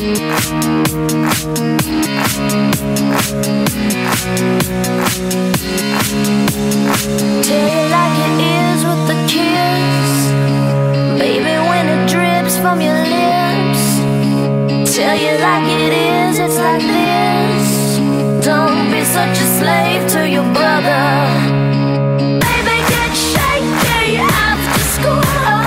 Tell you like it is with the kiss, baby, when it drips from your lips. Tell you like it is, it's like this. Don't be such a slave to your brother. Baby, get shaky after school.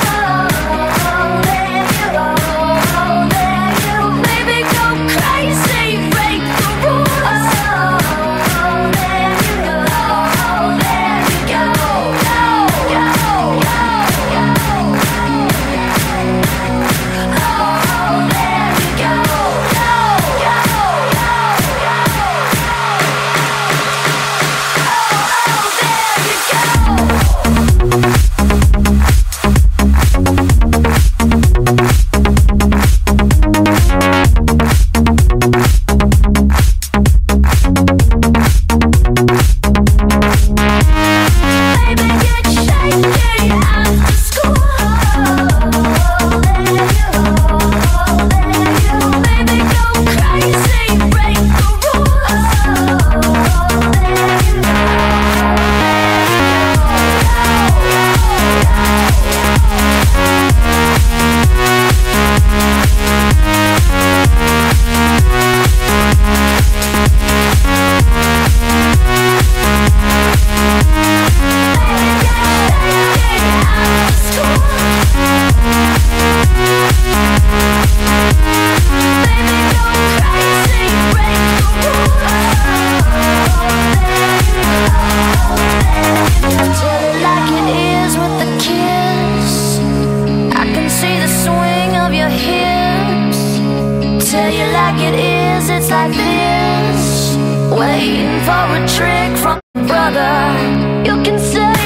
Tell you like it is, it's like this. Waiting for a trick from a brother. You can say